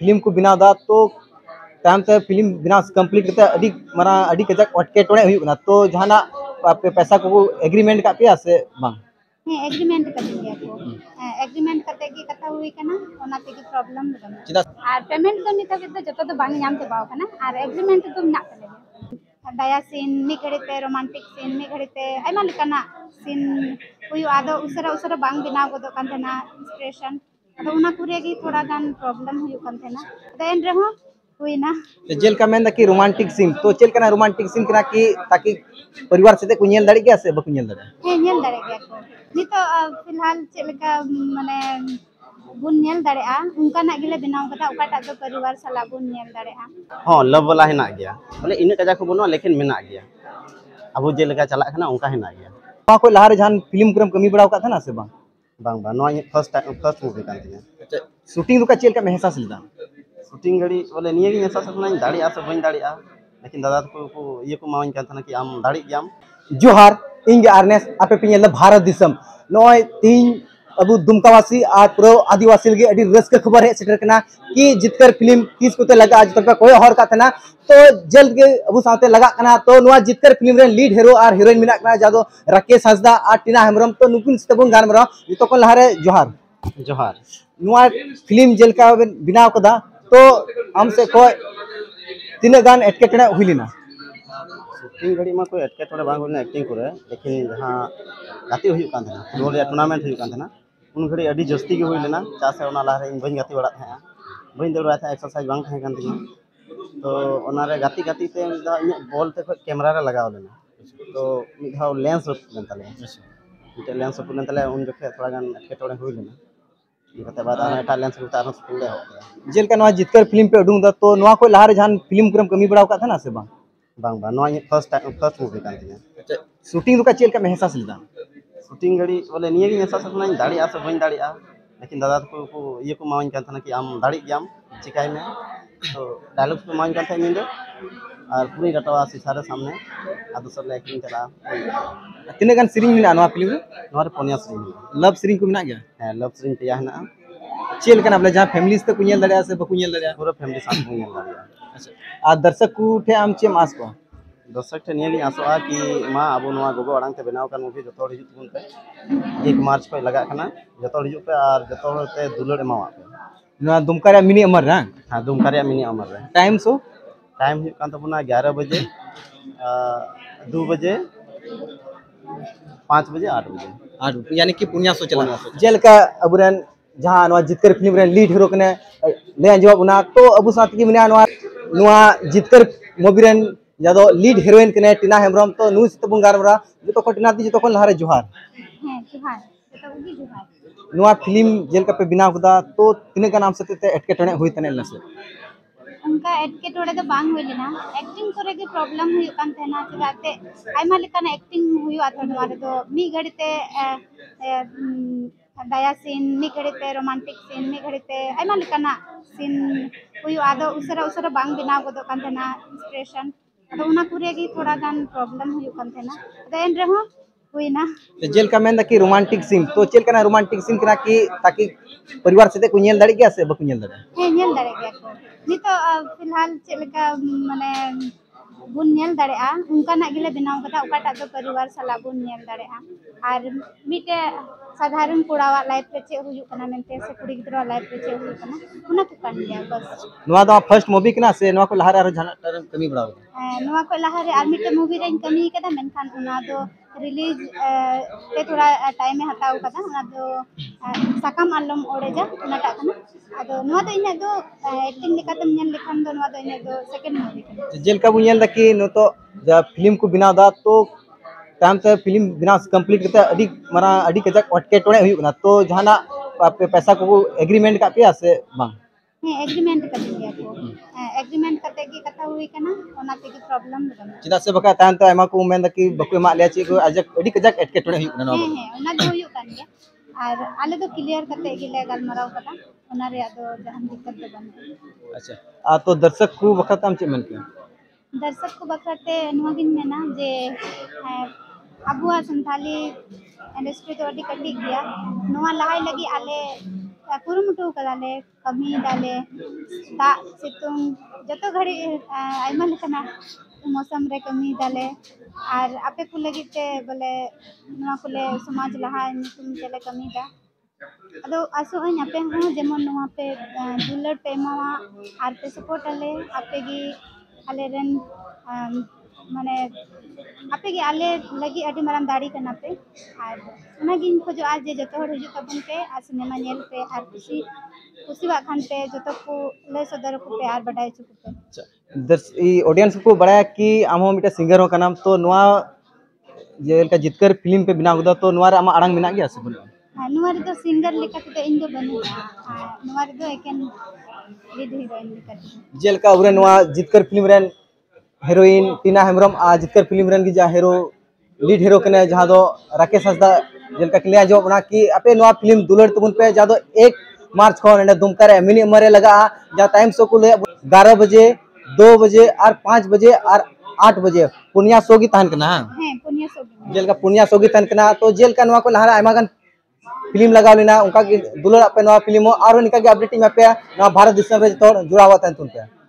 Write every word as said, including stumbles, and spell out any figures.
film को बनाव दा तो ताम ते फिल्म बिना कंप्लीट करते अडी मारा अडी कजाक अटके टोणे हुई ना तो जहाना पे पैसा को एग्रीमेंट का पे से बांग हाँ एग्रीमेंट कर दिया को एग्रीमेंट करते की कथा हुई कना ओना ते की प्रॉब्लम बना और पेमेंट तो नित तो जतो तो बांग नाम ते बाव कना और एग्रीमेंट तो ना करे दया सीन मी घड़ीते रोमांटिक सीन मी घड़ीते आयमा लेकाना सीन हुई आदो उसरा उसरा बांग बिना गोदो कान थेना इंस्पिरेशन तो उना कुरे की थोड़ा गान प्रॉब्लम हुई कान थेना तो एन रहो हुई ना तो जेल का मेन कि रोमांटिक सीन तो चेल कना रोमांटिक सीन कना कि ताकि परिवार से को नेल दाड़ी गया से बको नेल दाड़ी हे नेल दाड़ी गया को नितो फिलहाल चेलका माने बुन नेल दाड़ेआ उनका ना गिले बनाव कथा ओकाटा तो परिवार साला बुन नेल दाड़ेआ हां लव वाला हेना गया बोले इन कजा को बनो लेकिन मेना गया अब जे लगा चला खना उनका हेना गया मा को लहार जहान फिल्म करम कमी बड़ाव का था ना से बांग बांग बा नो फर्स्ट टाइम फर्स्ट मूवी कान दिया शूटिंग का चेल का महसास लेदा शूटिंग घड़ी बोले निये की महसास ना दाड़ी आ सब बन दाड़ी आ लेकिन दादा को को ये को मावन कान था कि आम दाड़ी गयाम जोहार इंग आरनेस आपे पिन भारत दिसम नय तीन अबु दुमकावासी आ प्रो आदिवासी लगे अडी रस्क खबर है सेटर कना कि जितकर फिल्म तीस को लगा आज तक कोई हर का था तो जल्द के अबु साथे लगा कना तो नुआ जितकर फिल्म रे लीड हीरो और हीरोइन मिना कना जादो राकेश हंसदा और टीना हेमरम तो नुकुन तबन गान मरा तो को लहारे जोहार जोहार नुआ फिल्म जेल का बिनाव कदा तो हमसे कोई तीन गान एटकेटणे हुइलिना शूटिंग घड़ी में कोई एटकेटणे बांग होना एक्टिंग करे लेकिन जहां गाती हुई कान था फुटबॉल या टूर्नामेंट हुई कान था उन घड़ी अडी जस्ती के हुई लेना चासे ओना लारे इन बन गाती बड़ा था बन दौड़ रहा था एक्सरसाइज बांग था कान था तो ओना रे गाती गाती ते इन बॉल ते कैमरा रे लगाव लेना तो मिद हाउ लेंस रखन तले मिटे लेंस रखन तले उन जखे थोड़ा गान एटकेटणे हुई लेना इकते बाद आना एटा लेंस रुता स्कूल ले हो जेल का नवा जितकर फिल्म पे उडुंग दा तो नवा को लहार जहान फिल्म करम कमी बड़ाव का था ना से बांग बांग बा नो फर्स्ट टाइम फर्स्ट मूवी कान दिया शूटिंग का चेल का महसास लेदा शूटिंग घड़ी बोले निये की महसास ना दाड़ी आ सब बन दाड़ी आ लेकिन दादा को को ये को मावन कान था कि आम दाड़ी गयाम चिकाई में तो डायलॉग को मावन कान था निंदे और पूरी रटवा सिसारे सामने आ दूसर ले एक्टिंग करा तीन गान सीरीज मिला नवा फिल्म नवा पोनिया सीरीज लव सीरीज को मिना गया है लव सीरीज पे याना चेल कना बोले जहां फैमिलीज तक कुनियल दड़या से बकुनियल दड़या पूरा फैमिली साथ कुनियल दड़या अच्छा आ दर्शक को ठे आम चेम आस को दर्शक ठे निये आसोआ कि मा अब नवा गोगो अड़ांग ते बनाव कान मूवी जतो हिजु तुन पे एक मार्च को लगा खाना जतो हिजु पे और जतो ते दुलड़ एमावा पे ना दुमकारिया मिनी अमर ना हां दुमकारिया मिनी अमर रे टाइम सो टाइम हुई कान तबना ग्यारह बजे दो बजे पाँच बजे आठ बजे आठ यानी कि पुनिया सो चला जेल का अबुरन जहां नवा जितकर फिल्म रे लीड हीरो कने ले जवाब उना तो अबु साथ की मिना नवा नवा जितकर मूवी रे जादो लीड हीरोइन कने टीना हेमरम तो नु तबन गारमरा जतो को टीना दी जतो को लहारे जोहार हां जोहार जतो उगी जोहार नवा फिल्म जेल का पे बिना कदा तो तीन का नाम सते एटकेटणे हुई तने लसे उनका एटकेटोड़े तो बांग हुई लेना एक्टिंग करे की प्रॉब्लम हुई कान थेना चलाते आयमा लेकान एक्टिंग हुई आथो नवा तो मी घड़ीते दया सीन मी घड़ीते रोमांटिक सीन मी घड़ीते आयमा लेकाना सीन हुई आदो उसरा उसरा बांग बिना गोदो कान थेना इंस्पिरेशन तो उना कुरे की थोड़ा गान प्रॉब्लम हुई कान थेना तो एन रहो हुई ना तो जेल का मेन कि रोमांटिक सीन तो चेल कना रोमांटिक सीन कना कि ताकि परिवार से को नेल दाड़ी गया से बको नेल दाड़ी हे नेल दाड़ी गया को नितो फिलहाल चेलका माने बुन नेल दाड़ेआ उनका ना गिले बनाव कथा ओकाटा तो परिवार साला बुन नेल दाड़ेआ और मिटे साधारण कुड़ावा लाइफ रे चे हुयु कना मेनते से कुड़ी गिद्रो लाइफ रे चे हुयु कना उना को कान गया बस नवा दा फर्स्ट मूवी कना से नवा को लहार जहां कमी बड़ाव नवा को लहारे आर मिटे मूवी रे कमी कदा मेनखान उना दो रिलीज ते थोड़ा टाइम में हताव कदा उना दो साकाम आलम ओडेजा उनाटा कना आदो नवा दो इना दो एक्टिंग लेकातम नेल लेखान दो नवा दो इना दो सेकंड मूवी कना जेल का बुनियल दा कि न तो जब फिल्म को बिना दा तो टाइम से फिल्म बिना कंप्लीट करते अडी मारा अडी कजाक अटके टोणे हुई ना तो जहाना पे पैसा को एग्रीमेंट का पे से बांग हां एग्रीमेंट कर दिया को एग्रीमेंट करते की कथा हुई कना ओना ते की प्रॉब्लम बना चिदा से बका तान तो एमा को मेन कि बको मा ले ची को अजक अडी कजाक अटके टोणे हुई ना हां हां ओना दो हुई कान गया और आले तो क्लियर करते गिले गलमराव कदा ओना रे दो जहान दिक्कत दो बन अच्छा आ तो दर्शक को वक्त हम चे मन के दर्शक को बखते नुगिन मेना जे अबुआ संथाली इंडस्ट्री तो अडी कटी गया नवा लहाई लगी आले कुरुमुटु कदाले कमी दाले दा सितुंग जतो घड़ी आयमा लेकना मौसम रे कमी दाले और आपे को लगी ते बोले नवा कोले समाज लहा नितुम चले कमी दा अदो आसो हन आपे हूं जेमन नवा पे दुलर पे मावा आर पे सपोर्ट आले आपे गी आले रन माने आपे गी आले लगी अडी मरान दाड़ी कना पे आर उना गिन को जो आज जतो हर हिजु तबन पे आ सिनेमा नेल पे आर खुशी खुशी वा खान पे जतो को ले सदर को पे आर बडाई चुक पे दर्श ई ऑडियंस को बड़ा कि आमो मिटे सिंगर हो कनाम तो नवा जेलका जितकर फिल्म पे बिना गुदा तो नवा आमा आड़ांग मिना गया से बोलो नवा रे तो सिंगर लेका तो इन दो बनु नवा रे तो एकेन लीड हीरोइन लेका जेलका उरे नवा जितकर फिल्म रेन हीरोइन टीना हेमरम आ जितकर फिल्म रेन की जा हीरो लीड हीरो कने जहां दो राकेश हंसदा जेलका क्लियर जो बना कि आपे नवा फिल्म दुलर तुमन पे जा दो एक मार्च को ने दुमका रे मिनी मरे लगा जा टाइम सो को ले ग्यारह बजे दो बजे और पाँच बजे और आठ बजे पुनिया सोगी तहन कना हां पुनिया सोगी जेलका पुनिया सोगी तहन कना तो जेलका नवा को लहारा आयमा गन फिल्म लगाव लेना उनका दुलर पे नवा फिल्म और निका के अपडेट में पे नवा भारत दिसम रे तो जुड़ा हुआ तहन तुन पे